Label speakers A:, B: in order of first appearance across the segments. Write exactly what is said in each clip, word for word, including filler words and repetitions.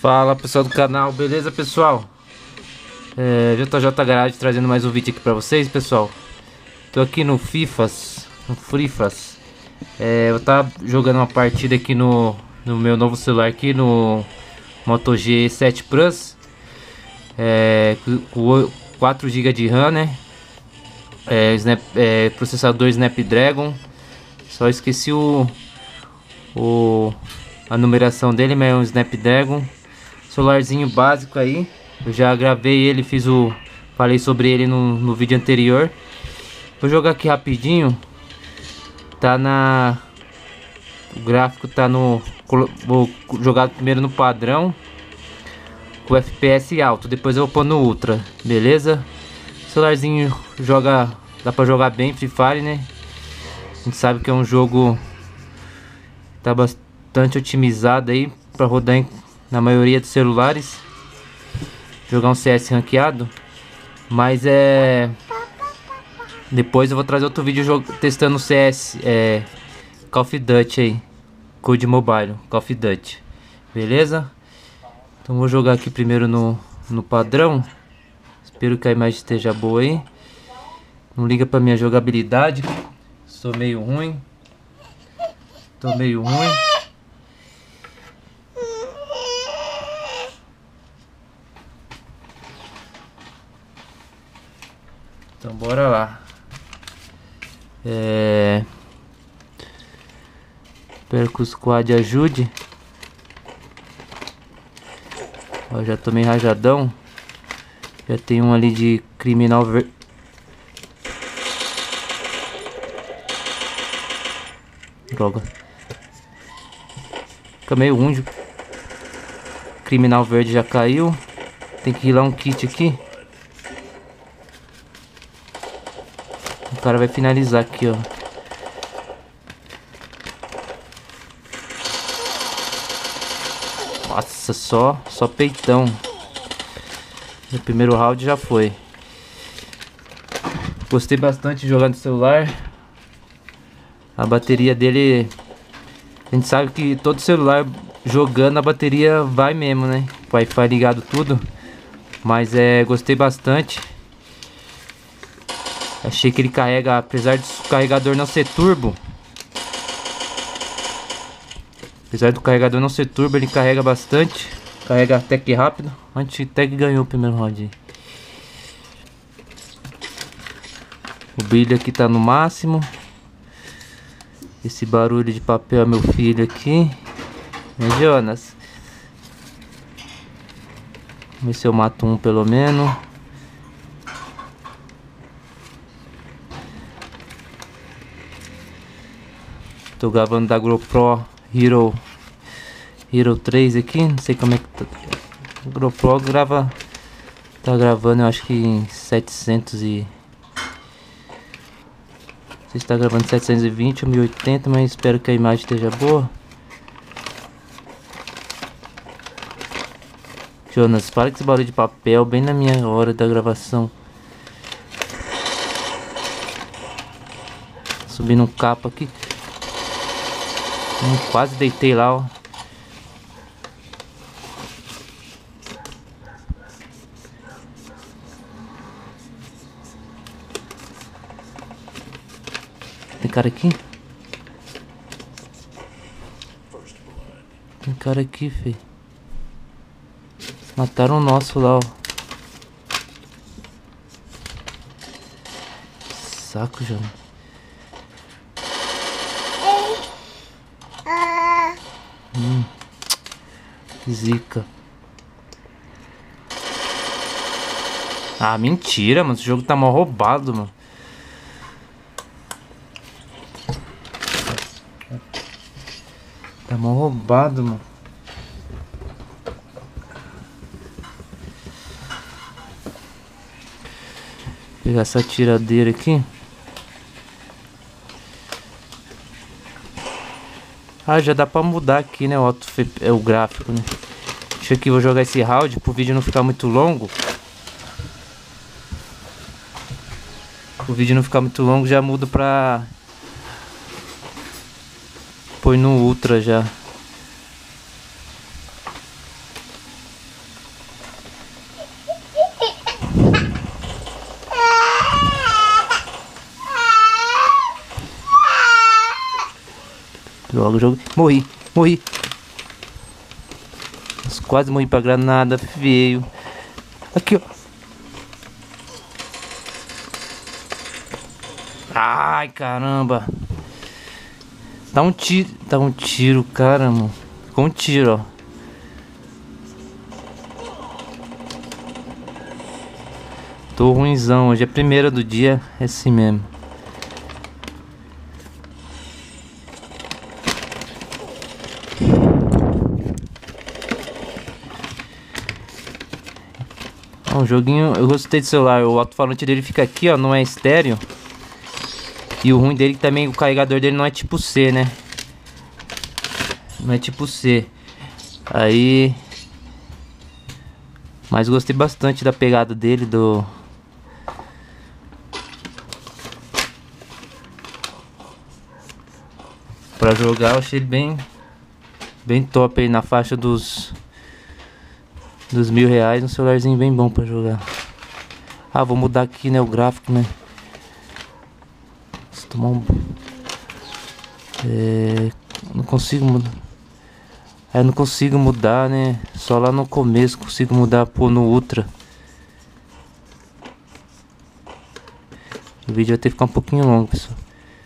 A: Fala pessoal do canal, beleza pessoal? É, J J Garage trazendo mais um vídeo aqui pra vocês, pessoal. Tô aqui no Fifas, no Frifas. É, eu tava jogando uma partida aqui no, no meu novo celular aqui, no Moto G sete Plus. É, com quatro gigas de RAM, né? É, Snap, é, processador Snapdragon. Só esqueci o, o a numeração dele, mas é um Snapdragon. Celularzinho básico aí. Eu já gravei ele, fiz o... Falei sobre ele no, no vídeo anterior. Vou jogar aqui rapidinho. Tá na... O gráfico tá no... Vou jogar primeiro no padrão, com F P S alto. Depois eu vou pôr no Ultra, beleza? Celularzinho joga... Dá pra jogar bem Free Fire, né? A gente sabe que é um jogo... Tá bastante otimizado aí pra rodar em... na maioria dos celulares. Jogar um C S ranqueado. Mas é... Depois eu vou trazer outro vídeo testando o C S, é... Call of Duty aí, Code Mobile, Call of Duty. Beleza? Então vou jogar aqui primeiro no, no padrão. Espero que a imagem esteja boa aí. Não liga pra minha jogabilidade. Sou meio ruim. Tô meio ruim. Então bora lá. É... Espero que o squad ajude. Ó, já tomei rajadão. Já tem um ali de criminal ver... Droga. Fica meio ruim. Criminal verde já caiu. Tem que ir lá um kit aqui. O cara vai finalizar aqui, ó. Nossa, só, só peitão. O primeiro round já foi. Gostei bastante de jogar no celular. A bateria dele... A gente sabe que todo celular jogando a bateria vai mesmo, né? Wi-Fi ligado tudo. Mas é, gostei bastante. Achei que ele carrega, apesar do carregador não ser turbo. Apesar do carregador não ser turbo, ele carrega bastante. Carrega até que rápido. Anti-tag ganhou o primeiro round. O brilho aqui tá no máximo. Esse barulho de papel é meu filho aqui. É Jonas. Vamos ver se eu mato um pelo menos. Tô gravando da GoPro Hero Hero três aqui, não sei como é que tá. O GoPro grava, tá gravando, eu acho que em setecentos e... Não sei se tá gravando setecentos e vinte ou mil e oitenta, mas espero que a imagem esteja boa. Jonas, para com esse barulho de papel bem na minha hora da gravação. Subindo um capa aqui. Hum, quase deitei lá, ó. Tem cara aqui? Tem cara aqui, filho. Mataram o nosso lá, ó. Saco, Jonas. Hum, zica. Ah, mentira, mano. Esse jogo tá mal roubado, mano. Tá mal roubado, mano. Vou pegar essa tiradeira aqui. Ah, já dá pra mudar aqui, né, o, auto, é, o gráfico, né. Deixa aqui, vou jogar esse round pro vídeo não ficar muito longo. O vídeo não ficar muito longo, já mudo pra... Põe no Ultra já. Droga, jogo. Morri, morri. Nossa, quase morri pra granada, feio. Aqui, ó. Ai, caramba. Dá um tiro, dá um tiro, caramba. Ficou um tiro, ó. Tô ruimzão, hoje é a primeira do dia, é assim mesmo. Ó, um joguinho, eu gostei do celular, o alto-falante dele fica aqui, ó, não é estéreo. E o ruim dele também, o carregador dele não é tipo C, né? Não é tipo C. Aí... Mas gostei bastante da pegada dele, do... Pra jogar eu achei ele bem... Bem top aí, na faixa dos... Dos mil reais, um celularzinho bem bom pra jogar. Ah, vou mudar aqui, né, o gráfico, né? Vou tomar um... É... Não consigo mudar... É, não consigo mudar, né? Só lá no começo consigo mudar, pô, no Ultra. O vídeo vai ter que ficar um pouquinho longo, pessoal.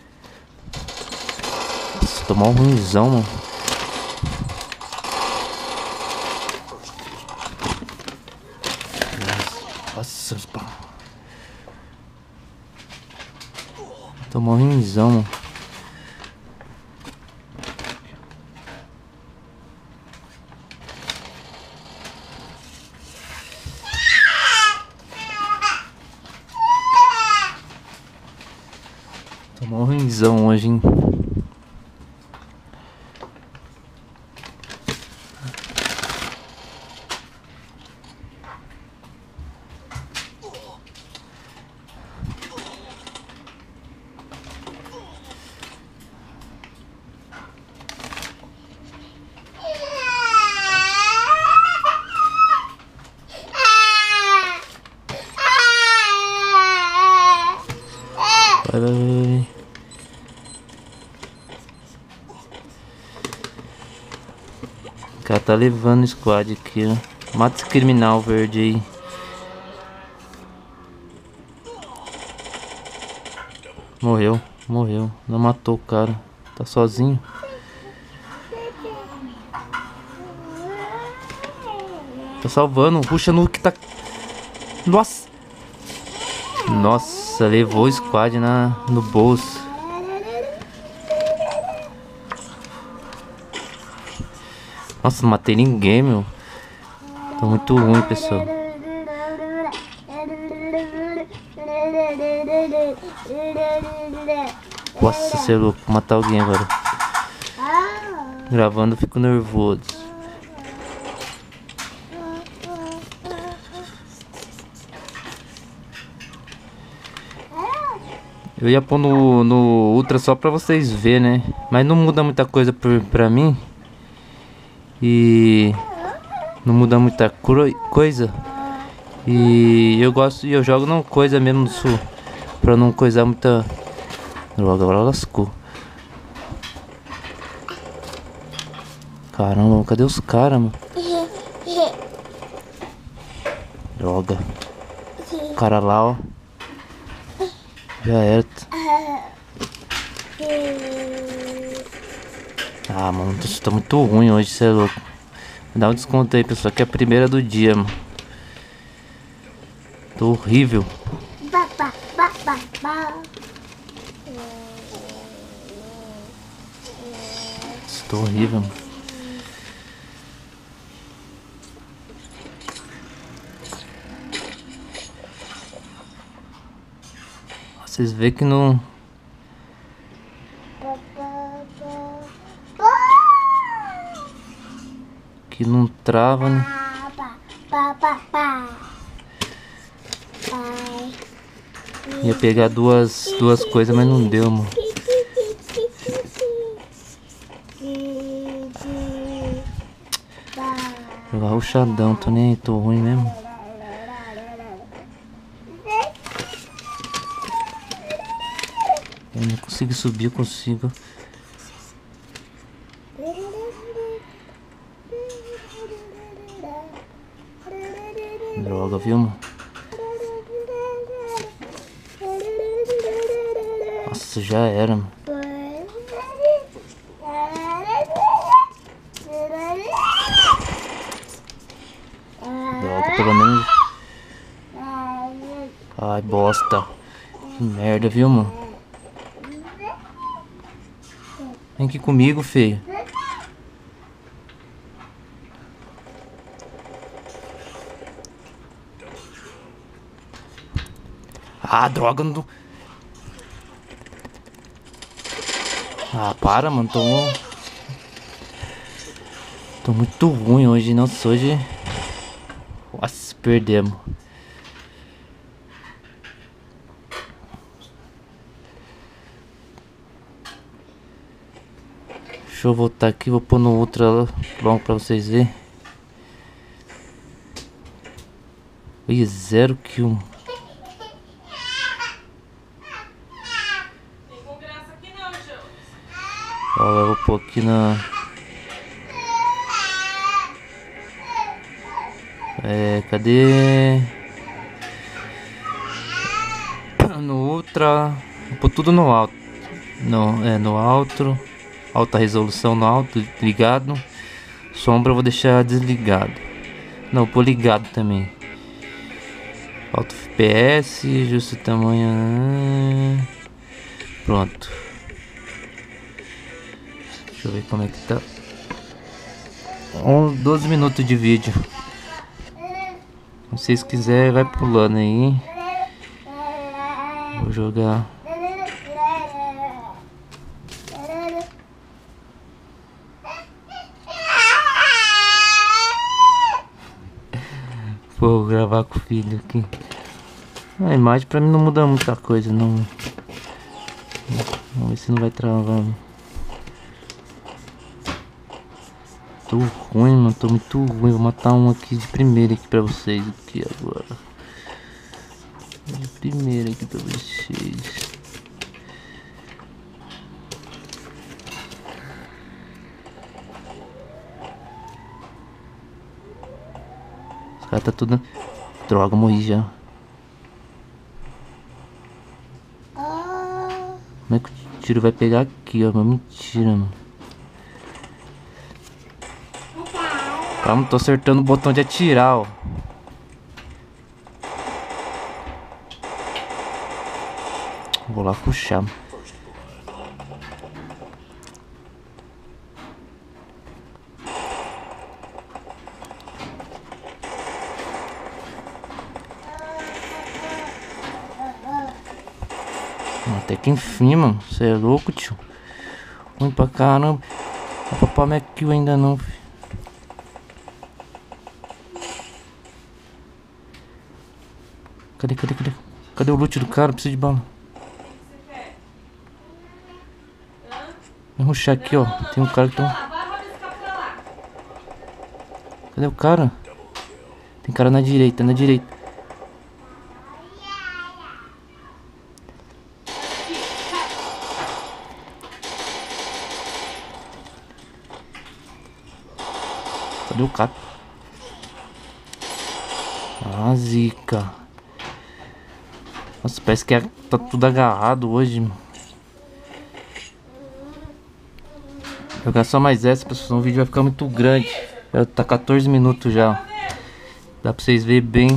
A: Nossa, tomar um ruimzão, mano. Nossa, tomar um ruimzão, mano. Tomou um ruimzão hoje, hein? Vai, vai, vai. O cara tá levando o squad aqui, ó. Mata esse criminal verde aí. Morreu, morreu. Não matou o cara. Tá sozinho. Tá salvando. Puxa no que tá... Nossa. Nossa, levou o squad na, no bolso. Nossa, não matei ninguém, meu. Tô muito ruim, pessoal. Nossa, você é louco, vou matar alguém agora. Gravando, eu fico nervoso. Eu ia pôr no, no Ultra só pra vocês verem, né? Mas não muda muita coisa pra, pra mim. E... Não muda muita coisa. E eu gosto, e eu jogo não coisa mesmo isso, pra não coisar muita... Droga, agora lascou. Caramba, cadê os caras, mano? Droga. O cara lá, ó. Já era. Ah, mano, isso tá muito ruim hoje, cê é louco. Dá um desconto aí, pessoal, que é a primeira do dia, mano. Tô horrível. Tô horrível, mano. Vocês veem que não... Que não trava, né? Ia pegar duas, duas coisas, mas não deu, mano. Jogar rushadão, tô nem aí, tô ruim mesmo. Eu não consigo subir, eu consigo. Droga, viu, mano? Nossa, já era, mano. Droga, pelo menos. Ai, bosta. Que merda, viu, mano? Vem aqui comigo, feio. Ah, droga, não... Ah, para, mano, tô... Tô muito ruim hoje, nossa, hoje... Nossa, perdemos. Deixa eu voltar aqui, vou pôr no ultra logo pra vocês verem. Ih, zero kill. Ó, eu vou pôr aqui na... É, cadê? No ultra. Vou pôr tudo no alto. Não, é no alto. Alta resolução no alto, ligado. Sombra eu vou deixar desligado. Não, vou pôr ligado também. Alto F P S, justo tamanho. Pronto. Deixa eu ver como é que tá. doze minutos de vídeo. Se vocês quiserem, vai pulando aí. Vou jogar. Vou gravar com o filho aqui. A imagem pra mim não muda muita coisa, não. Vamos ver se não vai travar. Tô ruim, mano, tô muito ruim. Vou matar um aqui de primeira aqui pra vocês aqui agora. De primeira aqui pra vocês. Os caras tá tudo... Droga, morri já. Como é que o tiro vai pegar aqui, ó? Mas mentira, mano. Calma, tô acertando o botão de atirar, ó. Vou lá puxar. Até que enfim, mano. Você é louco, tio. Ruim pra caramba. A papai não é kill ainda não, filho. Cadê, cadê, cadê? Cadê o loot do cara? Preciso de bala. Vou rushar aqui, ó. Tem um cara que tá... Cadê o cara? Tem cara na direita, na direita. Cadê o cara? Ah, zica. Nossa, parece que é, tá tudo agarrado hoje. Jogar só mais essa, pessoal, senão o vídeo vai ficar muito grande. Já tá quatorze minutos já. Dá pra vocês verem bem.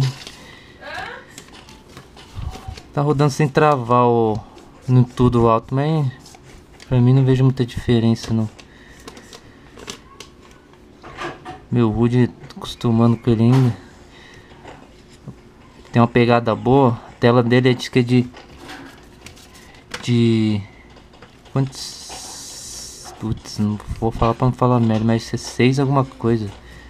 A: Tá rodando sem travar o, no tudo alto, mas pra mim não vejo muita diferença não. Meu Rude, tô acostumando com ele ainda. Tem uma pegada boa. A tela dele é de, de de quantos... Putz, não vou falar pra não falar merda, mas é seis alguma coisa.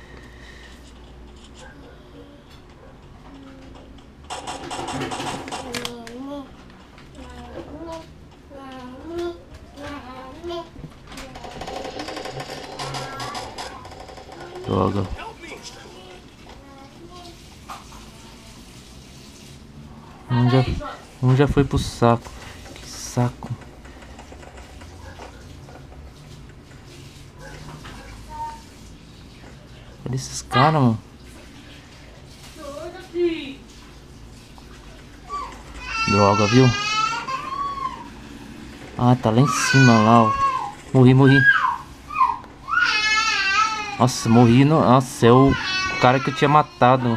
A: Droga. Um já, um já foi pro saco. Que saco. Cadê esses caras, mano? Droga, viu? Ah, tá lá em cima, lá, ó. Morri, morri. Nossa, morri no... Nossa, é o cara que eu tinha matado.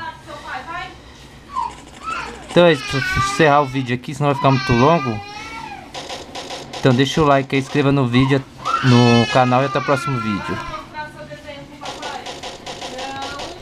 A: Então é isso, pra encerrar o vídeo aqui, senão vai ficar muito longo. Então deixa o like aí, inscreva no vídeo, no canal e até o próximo vídeo.